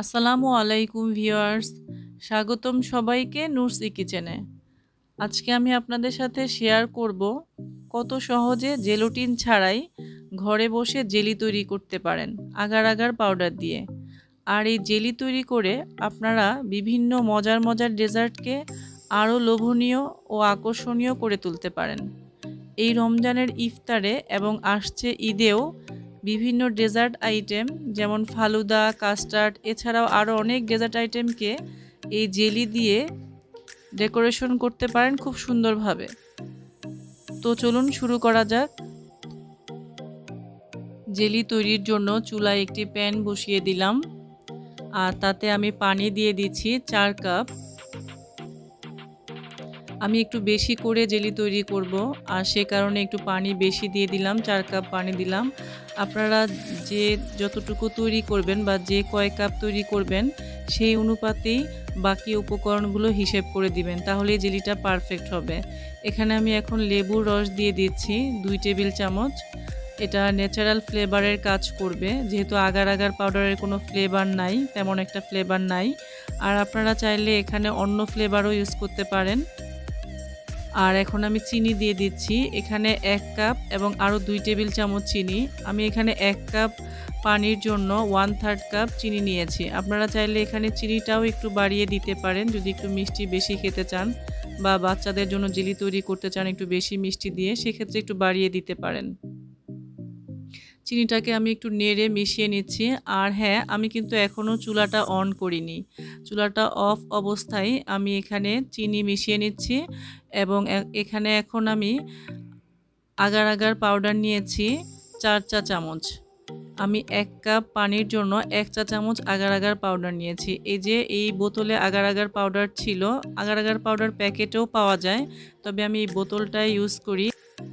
আসসালামু আলাইকুম ভিউয়ার্স, স্বাগতম সবাইকে নুরসি কিচেনে। আজকে আমি আপনাদের সাথে শেয়ার করব কত সহজে জেলোটিন ছাড়াই ঘরে বসে জেলি তৈরি করতে পারেন আগার আগার পাউডার দিয়ে। আর এই জেলি তৈরি করে আপনারা বিভিন্ন মজার মজার ডেজার্টকে আরও লোভনীয় ও আকর্ষণীয় করে তুলতে পারেন। এই রমজানের ইফতারে এবং আসছে ঈদেও বিভিন্ন ডেজার্ট আইটেম যেমন ফালুদা, কাস্টার্ড এছাড়াও আরও অনেক ডেজার্ট আইটেমকে এই জেলি দিয়ে ডেকোরেশন করতে পারেন খুব সুন্দরভাবে। তো চলুন শুরু করা যাক। জেলি তৈরির জন্য চুলায় একটি প্যান বসিয়ে দিলাম আর তাতে আমি পানি দিয়ে দিচ্ছি 4 কাপ। আমি একটু বেশি করে জেলি তৈরি করব আর সে কারণে একটু পানি বেশি দিয়ে দিলাম, 4 কাপ পানি দিলাম। আপনারা যে যতটুকু তৈরি করবেন বা যে কয় কাপ তৈরি করবেন সেই অনুপাতেই বাকি উপকরণগুলো হিসেব করে দিবেন, তাহলে জেলিটা পারফেক্ট হবে। এখানে আমি এখন লেবুর রস দিয়ে দিচ্ছি 2 টেবিল চামচ। এটা ন্যাচারাল ফ্লেভারের কাজ করবে, যেহেতু আগার আগার পাউডারের কোনো ফ্লেভার নাই, তেমন একটা ফ্লেভার নাই। আর আপনারা চাইলে এখানে অন্য ফ্লেভারও ইউজ করতে পারেন। আর এখন আমি চিনি দিয়ে দিচ্ছি এখানে 1 কাপ এবং আরও 2 টেবিল চামচ চিনি। আমি এখানে 1 কাপ পানির জন্য 1/3 কাপ চিনি নিয়েছি। আপনারা চাইলে এখানে চিনিটাও একটু বাড়িয়ে দিতে পারেন যদি একটু মিষ্টি বেশি খেতে চান বা বাচ্চাদের জন্য জেলি তৈরি করতে চান একটু বেশি মিষ্টি দিয়ে, সেক্ষেত্রে একটু বাড়িয়ে দিতে পারেন। চিনিটাকে আমি একটু নেড়ে মিশিয়ে নিচ্ছি। আর হ্যাঁ, আমি কিন্তু এখনও চুলাটা অন করিনি, চুলাটা অফ অবস্থায় আমি এখানে চিনি মিশিয়ে নিচ্ছি। এবং এখানে এখন আমি আগার আগার পাউডার নিয়েছি 4 চা চামচ। আমি 1 কাপ পানির জন্য 1 চা চামচ আগার আগার পাউডার নিয়েছি। এই যে এই বোতলে আগার আগার পাউডার ছিল, আগার আগার পাউডার প্যাকেটেও পাওয়া যায়, তবে আমি এই বোতলটাই ইউজ করি।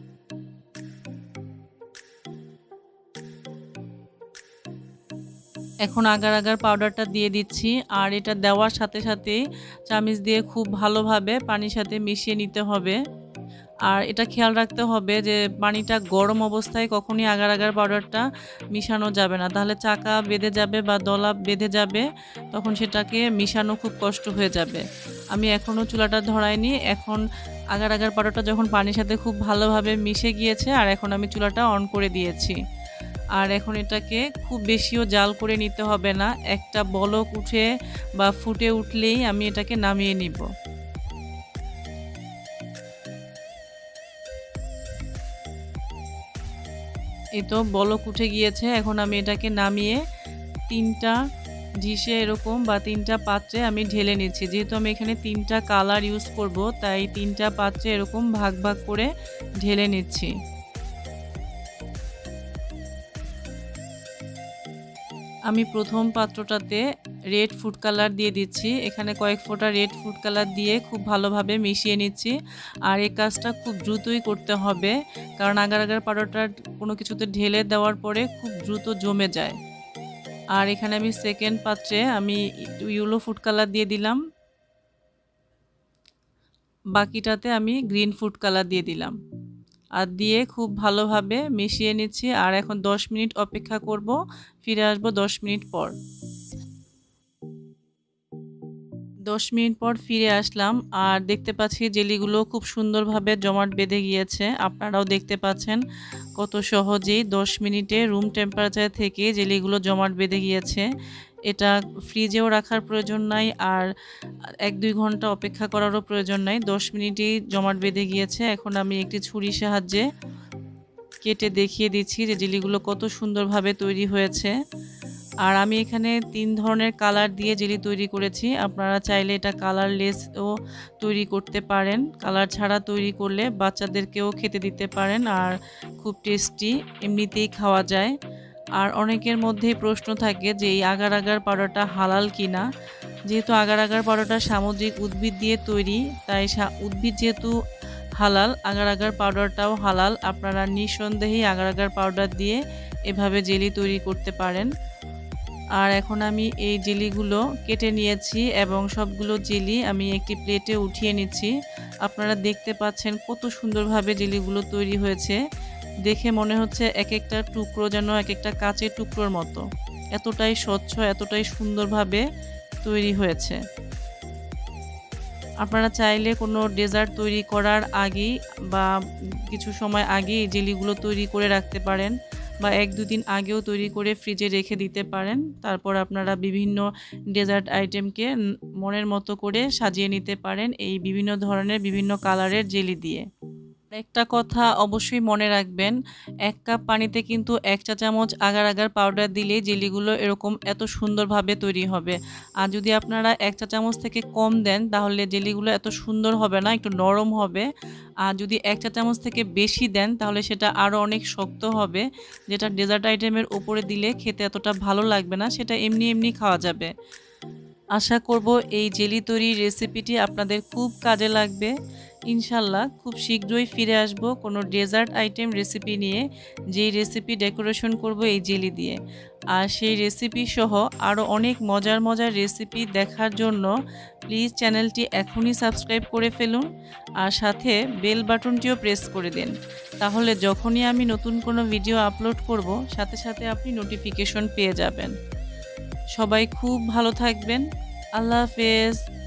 এখন আগার আগার পাউডারটা দিয়ে দিচ্ছি আর এটা দেওয়ার সাথে সাথে চামচ দিয়ে খুব ভালোভাবে পানির সাথে মিশিয়ে নিতে হবে। আর এটা খেয়াল রাখতে হবে যে পানিটা গরম অবস্থায় কখনই আগার আগার পাউডারটা মিশানো যাবে না, তাহলে চাকা বেঁধে যাবে বা দলা বেঁধে যাবে, তখন সেটাকে মিশানো খুব কষ্ট হয়ে যাবে। আমি এখনও চুলাটা ধরাইনি। এখন আগার আগার পাউডারটা যখন পানির সাথে খুব ভালোভাবে মিশে গিয়েছে আর এখন আমি চুলাটা অন করে দিয়েছি। আর এখন এটাকে খুব বেশিও জাল করে নিতে হবে না, একটা বলক উঠে বা ফুটে উঠলেই আমি এটাকে নামিয়ে নিব। এই তো বলক উঠে গিয়েছে। এখন আমি এটাকে নামিয়ে 3টা ডিশে এরকম বা 3টা পাত্রে আমি ঢেলে নিচ্ছি। যেহেতু আমি এখানে 3টা কালার ইউজ করব, তাই 3টা পাত্রে এরকম ভাগ ভাগ করে ঢেলে নিচ্ছি। আমি প্রথম পাত্রটাতে রেড ফুড কালার দিয়ে দিচ্ছি। এখানে কয়েক ফোঁটা রেড ফুড কালার দিয়ে খুব ভালোভাবে মিশিয়ে নিচ্ছি। আর এই কাজটা খুব দ্রুতই করতে হবে, কারণ আগার আগার পাউডারটা কোনো কিছুতে ঢেলে দেওয়ার পরে খুব দ্রুত জমে যায়। আর এখানে আমি সেকেন্ড পাত্রে আমি ইয়েলো ফুড কালার দিয়ে দিলাম, বাকিটাতে আমি গ্রিন ফুড কালার দিয়ে দিলাম। আর দিয়ে খুব ভালোভাবে মিশিয়ে নিচ্ছি। আর এখন 10 মিনিট অপেক্ষা করব, ফিরে আসবো 10 মিনিট পর। 10 মিনিট পর ফিরে আসলাম আর দেখতে পাচ্ছি জেলিগুলো খুব সুন্দরভাবে জমাট বেঁধে গিয়েছে। আপনারাও দেখতে পাচ্ছেন কত সহজেই 10 মিনিটে রুম টেম্পারেচার থেকে জেলিগুলো জমাট বেঁধে গিয়েছে। এটা ফ্রিজেও রাখার প্রয়োজন নাই আর 1-2 ঘন্টা অপেক্ষা করারও প্রয়োজন নাই, 10 মিনিটেই জমাট বেঁধে গিয়েছে। এখন আমি একটি ছুরির সাহায্যে কেটে দেখিয়ে দিচ্ছি যে জেলিগুলো কত সুন্দরভাবে তৈরি হয়েছে। আর আমি এখানে 3 ধরনের কালার দিয়ে জেলি তৈরি করেছি। আপনারা চাইলে এটা কালারলেসও তৈরি করতে পারেন, কালার ছাড়া তৈরি করলে বাচ্চাদেরকেও খেতে দিতে পারেন আর খুব টেস্টি এমনিতেই খাওয়া যায়। আর অনেকের মধ্যেই প্রশ্ন থাকে যে এই আগার আগার পাউডারটা হালাল কিনা। যেহেতু আগার আগার পাউডারটা সামুদ্রিক উদ্ভিদ দিয়ে তৈরি, তাই উদ্ভিদ যেহেতু হালাল, আগার আগার পাউডারটাও হালাল। আপনারা নিঃসন্দেহেই আগার আগার পাউডার দিয়ে এভাবে জেলি তৈরি করতে পারেন। আর এখন আমি এই জেলিগুলো কেটে নিয়েছি এবং সবগুলো জেলি আমি একটি প্লেটে উঠিয়ে নিচ্ছি। আপনারা দেখতে পাচ্ছেন কত সুন্দরভাবে জেলিগুলো তৈরি হয়েছে, দেখে মনে হচ্ছে এক একটা টুকরো যেন এক একটা কাচের টুকরোর মতো। এতটাই স্বচ্ছ, এতটাই সুন্দরভাবে তৈরি হয়েছে। আপনারা চাইলে কোনো ডেজার্ট তৈরি করার আগেই বা কিছু সময় আগেই জেলিগুলো তৈরি করে রাখতে পারেন বা ১-২ দিন আগেও তৈরি করে ফ্রিজে রেখে দিতে পারেন। তারপর আপনারা বিভিন্ন ডেজার্ট আইটেমকে মনের মতো করে সাজিয়ে নিতে পারেন এই বিভিন্ন ধরনের বিভিন্ন কালারের জেলি দিয়ে। একটা কথা অবশ্যই মনে রাখবেন, ১ কাপ পানিতে কিন্তু ১ চা চামচ আগার আগার পাউডার দিলেই জেলিগুলো এরকম এত সুন্দরভাবে তৈরি হবে। আর যদি আপনারা ১ চা চামচ থেকে কম দেন তাহলে জেলিগুলো এত সুন্দর হবে না, একটু নরম হবে। আর যদি ১ চা চামচ থেকে বেশি দেন তাহলে সেটা আরও অনেক শক্ত হবে, যেটা ডেজার্ট আইটেমের উপরে দিলে খেতে এতটা ভালো লাগবে না, সেটা এমনি এমনি খাওয়া যাবে। আশা করব এই জেলি তৈরির রেসিপিটি আপনাদের খুব কাজে লাগবে। ইনশাল্লাহ খুব শীঘ্রই ফিরে আসব কোনো ডেজার্ট আইটেম রেসিপি নিয়ে, যেই রেসিপি ডেকোরেশন করব এই জেলি দিয়ে। আর সেই রেসিপি সহ আরও অনেক মজার মজার রেসিপি দেখার জন্য প্লিজ চ্যানেলটি এখনই সাবস্ক্রাইব করে ফেলুন আর সাথে বেল বাটনটিও প্রেস করে দিন। তাহলে যখনই আমি নতুন কোনো ভিডিও আপলোড করব সাথে সাথে আপনি নোটিফিকেশন পেয়ে যাবেন। সবাই খুব ভালো থাকবেন। আল্লাহ হাফেজ।